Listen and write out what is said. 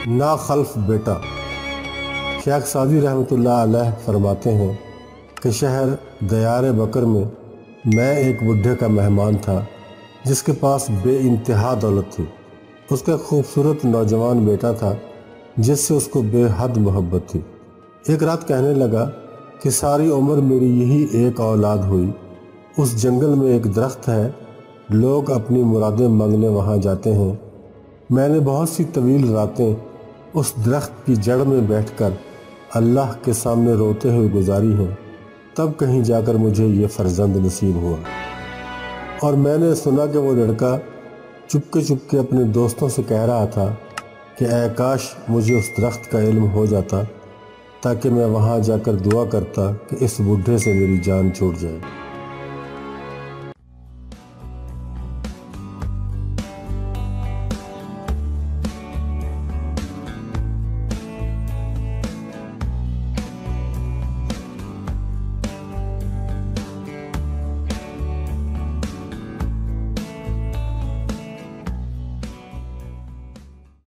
ناخلف بیٹا۔ شیخ Saadi رحمۃ اللہ علیہ فرماتے ہیں کہ شہر دیار بکر میں میں ایک بڈھے کا مہمان تھا جس کے پاس بے انتہا دولت تھی۔ اس کا خوبصورت نوجوان بیٹا تھا جس سے اس کو بے حد محبت تھی۔ ایک رات کہنے لگا کہ ساری عمر میری یہی ایک اولاد ہوئی۔ اس جنگل میں ایک درخت ہے، لوگ اپنی مرادیں مانگنے وہاں جاتے ہیں۔ میں نے بہت سی طویل راتیں اس درخت کی جڑ میں بیٹھ کر اللہ کے سامنے روتے ہوئے گزاری ہیں، تب کہیں جا کر مجھے یہ فرزند نصیب ہوا۔ اور میں نے سنا کہ وہ لڑکا چپکے اپنے دوستوں سے کہہ رہا تھا کہ اے کاش مجھے اس درخت کا علم ہو جاتا تاکہ میں وہاں جا کر دعا کرتا کہ اس بڈھے سے میری جان چھوٹ جائے۔